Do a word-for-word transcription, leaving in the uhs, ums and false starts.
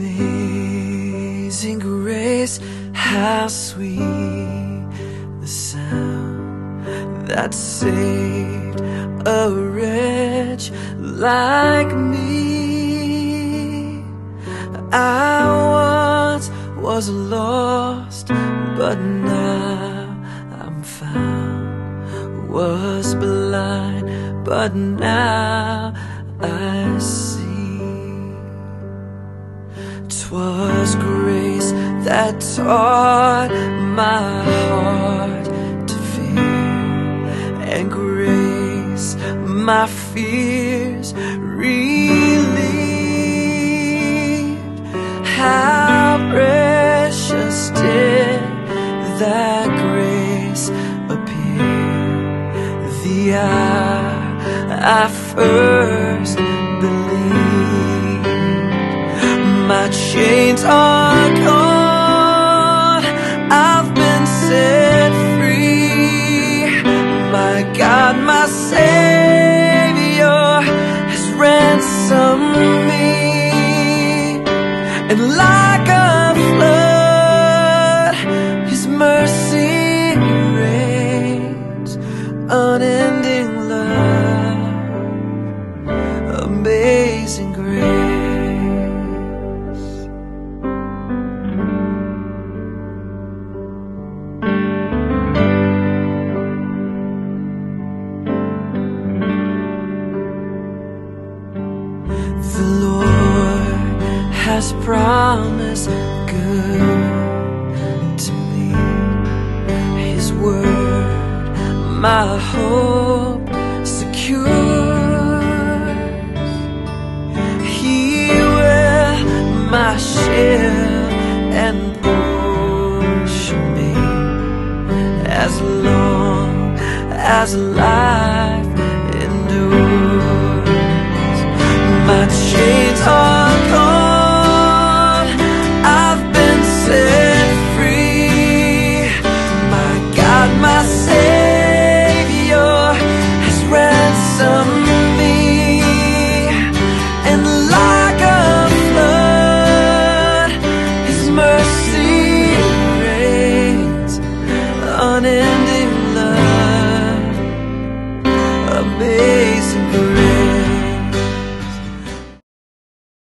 Amazing grace, how sweet the sound that saved a wretch like me. I once was lost, but now I'm found. Was blind, but now I see. 'Twas grace that taught my heart to fear, and grace my fears relieved. How precious did that grace appear the hour I first believed. My chains are gone, I've been set free. My God, my Savior has ransomed me. And like a flood, His mercy reigns. Unending love, amazing grace. The Lord has promised good to me. His word, my hope secures. He will my shield and portion me, as long as life